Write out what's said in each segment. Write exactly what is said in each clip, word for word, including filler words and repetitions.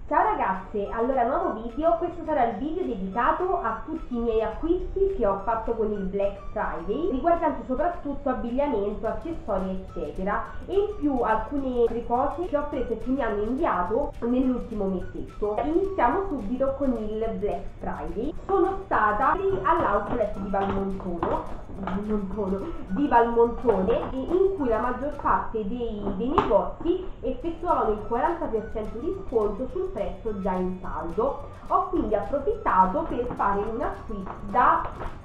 Ciao ragazze, allora nuovo video, questo sarà il video dedicato a tutti i miei acquisti che ho fatto con il Black Friday, riguardanti soprattutto abbigliamento, accessori eccetera, e in più alcune altre cose che ho preso e che mi hanno inviato nell'ultimo mesetto. Iniziamo subito con il Black Friday. Sono stata all'outlet di Valmontono di Valmontone in cui la maggior parte dei, dei negozi effettuavano il quaranta per cento di sconto sul prezzo già in saldo. Ho quindi approfittato per fare un acquisto da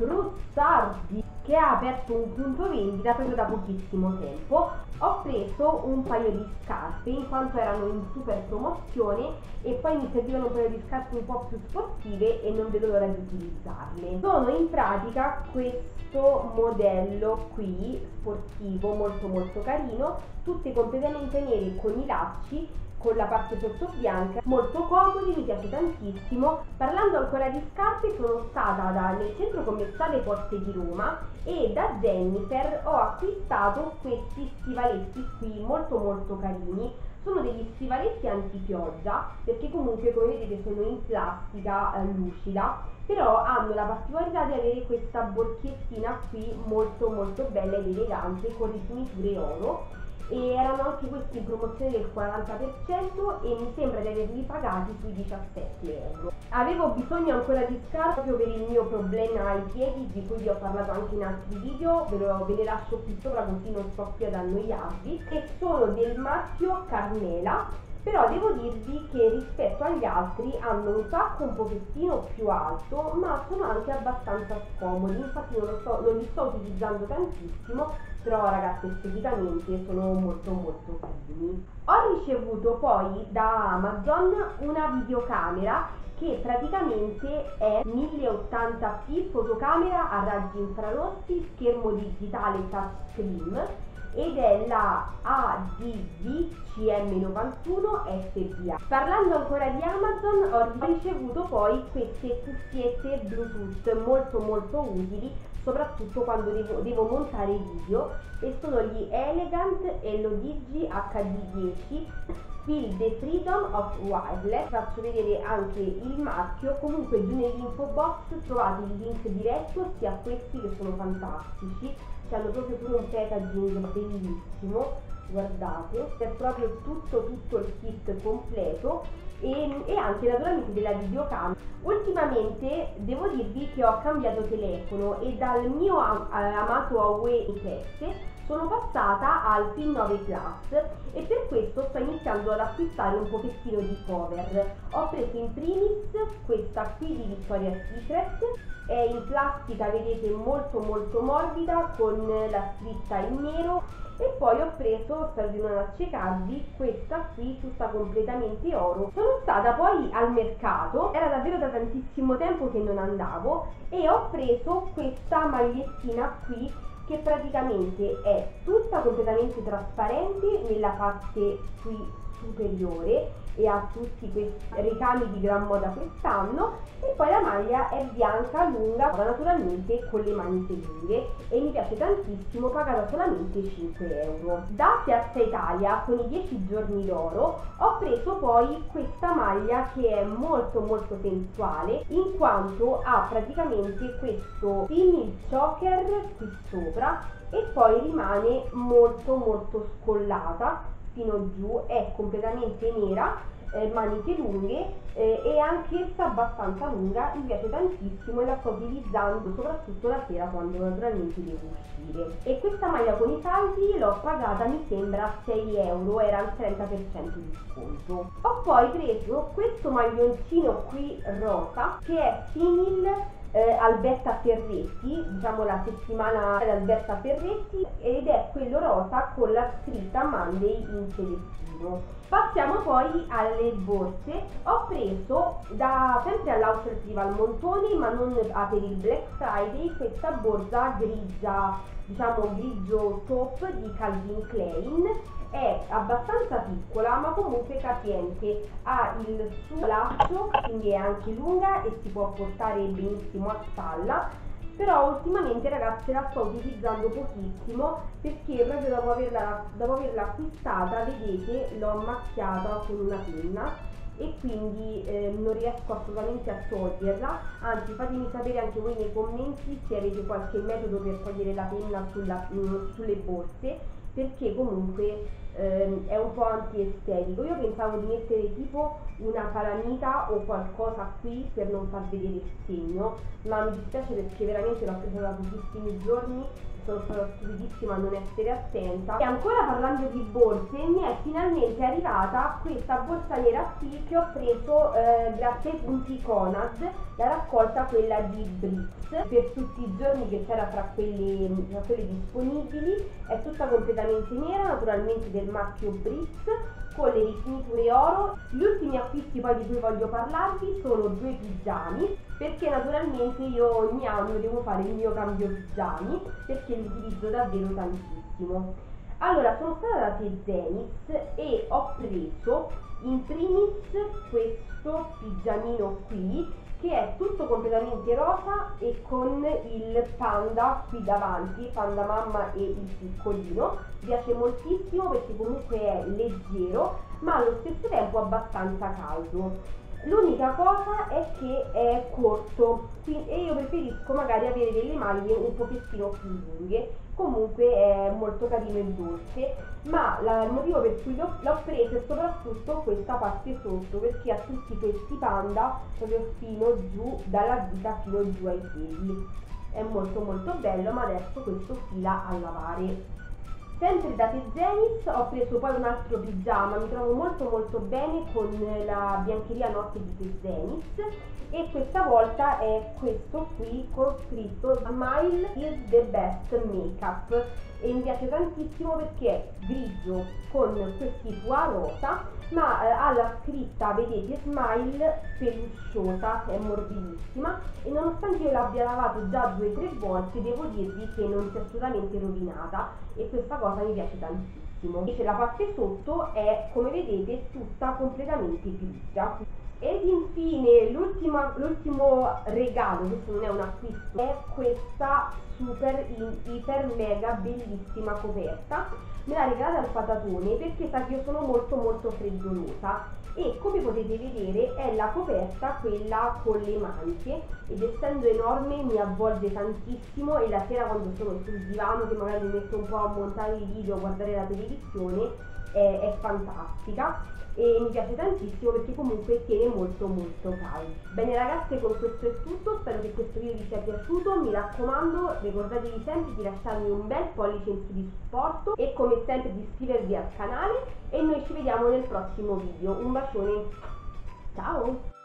Trussardi, che ha aperto un punto vendita proprio da pochissimo tempo. Ho preso un paio di scarpe in quanto erano in super promozione e poi mi servivano un paio di scarpe un po' più sportive e non vedo l'ora di utilizzarle. Sono in pratica questo modello qui sportivo molto molto carino, tutte completamente nere con i lacci, con la parte sotto bianca, molto comodi, mi piace tantissimo. Parlando ancora di scarpe, sono stata da, nel centro commerciale Porte di Roma e da Jennifer ho acquistato questi stivaletti qui molto molto carini. Sono degli stivaletti antipioggia perché comunque, come vedete, sono in plastica eh, lucida, però hanno la particolarità di avere questa borchettina qui molto molto bella ed elegante con rifiniture oro, e erano anche questi in promozione del quaranta per cento e mi sembra di averli pagati sui diciassette euro. Avevo bisogno ancora di scarpe proprio per il mio problema ai piedi, di cui vi ho parlato anche in altri video, ve, lo, ve le lascio qui sopra così non sto più ad annoiarvi, e sono del marchio Carmela. Però devo dirvi che rispetto agli altri hanno un tacco un pochettino più alto, ma sono anche abbastanza scomodi, infatti non, lo sto, non li sto utilizzando tantissimo, però ragazzi esteticamente sono molto molto carini. Ho ricevuto poi da Amazon una videocamera che praticamente è mille ottanta p, fotocamera a raggi infrarossi, schermo digitale touchscreen, ed è la A D V C M novantuno F B A. Parlando ancora di Amazon, ho ricevuto poi queste cuffiette Bluetooth molto molto utili, soprattutto quando devo, devo montare video, e sono gli Elegant Elodigi H D dieci Feel the Freedom of Wireless. Faccio vedere anche il marchio. Comunque giù nell'info box trovate il link diretto sia a questi, che sono fantastici, che hanno proprio pure un packaging bellissimo, guardate, è proprio tutto tutto il kit completo, e, e anche naturalmente della videocamera. Ultimamente devo dirvi che ho cambiato telefono e dal mio am amato Huawei sette sono passata al P nove Plus, e per questo sto iniziando ad acquistare un pochettino di cover. Ho preso in primis questa qui di Victoria's Secret, è in plastica, vedete, molto molto morbida con la scritta in nero, e poi ho preso, spero di non accecarvi, questa qui tutta completamente oro. Sono stata poi al mercato, era davvero da tantissimo tempo che non andavo, e ho preso questa magliettina qui che praticamente è tutta completamente trasparente nella parte qui superiore e ha tutti questi ricami di gran moda quest'anno, e poi la maglia è bianca lunga, naturalmente con le maniche lunghe, e mi piace tantissimo, pagata solamente cinque euro. Da Piazza Italia con i dieci giorni d'oro ho preso poi questa maglia che è molto molto sensuale, in quanto ha praticamente questo simil choker qui sopra e poi rimane molto molto scollata fino giù, è completamente nera, eh, maniche lunghe eh, e anch'essa abbastanza lunga, mi piace tantissimo e la sto utilizzando soprattutto la sera quando naturalmente devo uscire. E questa maglia con i saldi l'ho pagata, mi sembra, sei euro, era al trenta per cento di sconto. Ho poi preso questo maglioncino qui rosa che è simil Eh, Alberta Ferretti, diciamo la settimana di Alberta Ferretti, ed è quello rosa con la scritta Monday in celestino. Passiamo poi alle borse. Ho preso da sempre all'outlet di Valmontone, ma non ah, per il Black Friday, questa borsa grigia, diciamo grigio top di Calvin Klein. È abbastanza piccola ma comunque capiente, ha il suo laccio, quindi è anche lunga e si può portare benissimo a spalla, però ultimamente ragazze la sto utilizzando pochissimo perché proprio dopo averla, dopo averla acquistata, vedete, l'ho macchiata con una penna e quindi eh, non riesco assolutamente a toglierla. Anzi, fatemi sapere anche voi nei commenti se avete qualche metodo per togliere la penna sulla, mh, sulle borse, perché comunque ehm, è un po' antiestetico. Io pensavo di mettere tipo una calamita o qualcosa qui per non far vedere il segno, ma mi dispiace perché veramente l'ho presa da pochissimi giorni, sono stata stupidissima a non essere attenta. E ancora parlando di borse, mi è finalmente arrivata questa borsa nera qui che ho preso eh, grazie ai punti Conad, la raccolta quella di Britz, per tutti i giorni che c'era tra quelle, tra quelle disponibili. È tutta completamente nera, naturalmente del marchio Britz, con le rifiniture oro. Gli ultimi acquisti poi di cui voglio parlarvi sono due pigiami, perché naturalmente io ogni anno devo fare il mio cambio pigiami, perché li utilizzo davvero tantissimo. Allora, sono stata da Zenith e ho preso in primis questo pigiamino qui, che è tutto completamente rosa e con il panda qui davanti, panda mamma e il piccolino. Mi piace moltissimo perché comunque è leggero ma allo stesso tempo abbastanza caldo. L'unica cosa è che è corto e io preferisco magari avere delle maglie un pochettino più lunghe. Comunque è molto carino e dolce, ma la, il motivo per cui l'ho, l'ho preso è soprattutto questa parte sotto, perché ha tutti questi panda proprio fino giù, dalla vita fino giù ai piedi. È molto molto bello, ma adesso questo fila a lavare. Sempre da Zenith ho preso poi un altro pigiama, mi trovo molto molto bene con la biancheria notte di Zenith, e questa volta è questo qui con scritto Smile is the best makeup, e mi piace tantissimo perché è grigio con questi foie rosa, ma eh, ha la scritta, vedete, Smile pelusciosa, è morbidissima, e nonostante io l'abbia lavato già due o tre volte devo dirvi che non si è assolutamente rovinata, e questa cosa mi piace tantissimo. Invece la parte sotto è, come vedete, tutta completamente grigia. Ed infine l'ultimo regalo, questo non è un acquisto, è questa super iper mega bellissima coperta. Me l'ha regalata al patatone perché sa che io sono molto molto freddolosa, e come potete vedere è la coperta quella con le maniche, ed essendo enorme mi avvolge tantissimo, e la sera quando sono sul divano che magari mi metto un po' a montare i video, a guardare la televisione, è, è fantastica e mi piace tantissimo perché comunque tiene molto molto caldo. Bene ragazze, con questo è tutto, spero che questo video vi sia piaciuto. Mi raccomando, ricordatevi sempre di lasciarmi un bel pollice in su di supporto e come sempre di iscrivervi al canale, e noi ci vediamo nel prossimo video. Un bacione, ciao!